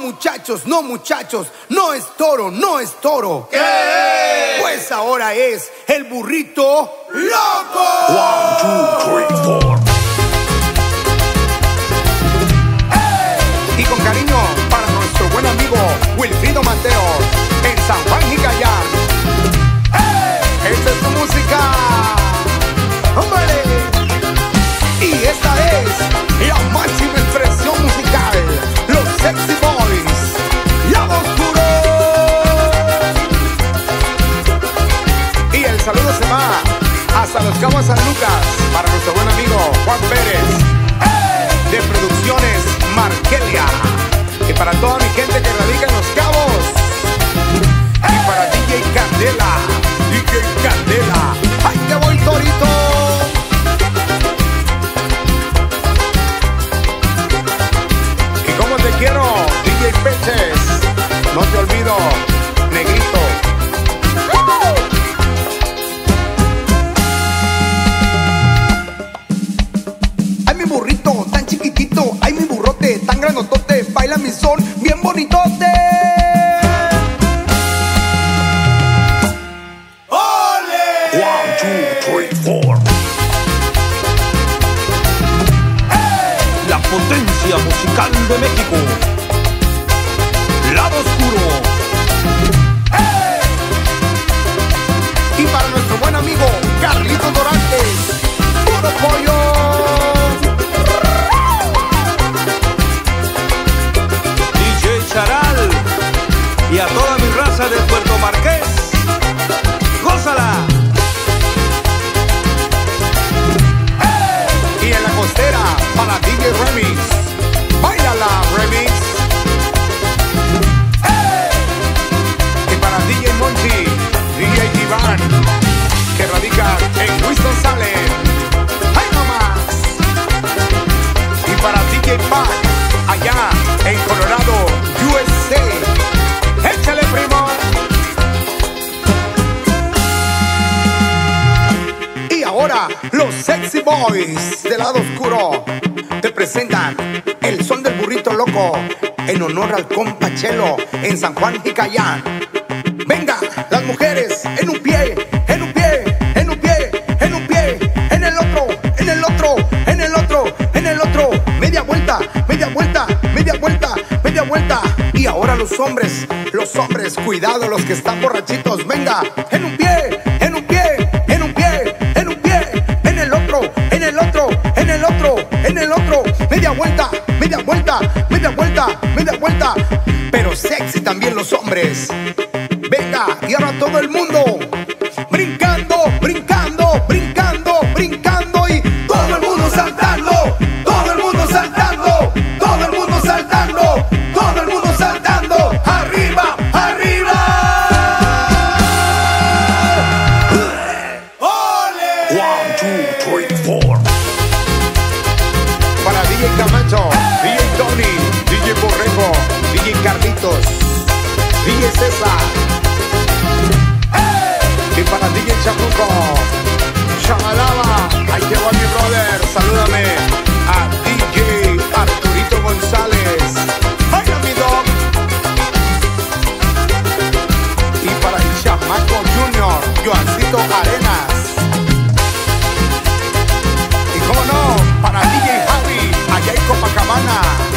muchachos, no muchachos, no es toro, no es toro. ¿Qué es? Pues ahora es el burrito loco. 1, 2, 3, 4. Y con cariño para nuestro buen amigo Wilfrido Mateos en San Juan Jicayán. Esta es tu música. ¡Hombre! Y esta es la máxima expresión musical. Los Sexy Boys. Lado Oscuro. Y el saludo se va hasta Los Cabos San Lucas para nuestro buen amigo Juan Pérez de Producciones Markelia. Y para toda mi gente que radica en Los Cabos. Y para DJ Candela. DJ Candela. ¡Ay, que voy, torito! Y como te quiero, DJ Peches. No te olvido, negrito. Ay, mi burrito tan chiquitito. Ay, mi burrote tan grandotote. Baila mi son bien bonitote. ¡Ole! 1, 2, 3, 4. La potencia musical de México. Lado Oscuro. Y para nuestro buen amigo Carlitos Dorantes, puro pollo. DJ Charal. Y a toda mi raza de Puerto Marqués. ¡Gózala! Y en la costera para DJ Remix. ¡Báilala, Remix! Y para DJ Monchi, DJ Iván, que radica en Winston-Salem. ¡Ay, mamás! Y para DJ Pac, allá en Colorado, USA. ¡Échale, primo! Y ahora, los Sexy Boys del Lado Oscuro te presentan el son del burrito loco en honor al compa Chelo en San Juan Jicayán. Venga, las mujeres en un pie, en un pie, en un pie, en un pie, en el otro, en el otro, en el otro, en el otro. Media vuelta, media vuelta, media vuelta, media vuelta. Y ahora los hombres, cuidado los que están borrachitos. Venga, en un pie, en un pie, en un pie, en un pie, en el otro, en el otro, en el otro, en el otro. Media vuelta, media vuelta, media vuelta, media vuelta. Pero sexy también los hombres. Venga, y ahora todo el mundo brincando, brincando, brincando, brincando. Y todo el mundo saltando, todo el mundo saltando, todo el mundo saltando, todo el mundo saltando. Arriba, arriba. ¡Ole! 1, 2, 3, 4. Para DJ Camacho, DJ Tony, DJ Borrego, DJ Carlitos, DJ César. Y para DJ Chapuco, Chamalaba, ahí llegó mi brother, salúdame a DJ Arturito González. ¡Vaya mi dog! Y para el Chamaco Junior, Joancito Arenas. Y cómo no, para DJ Harry, allá en Copacabana.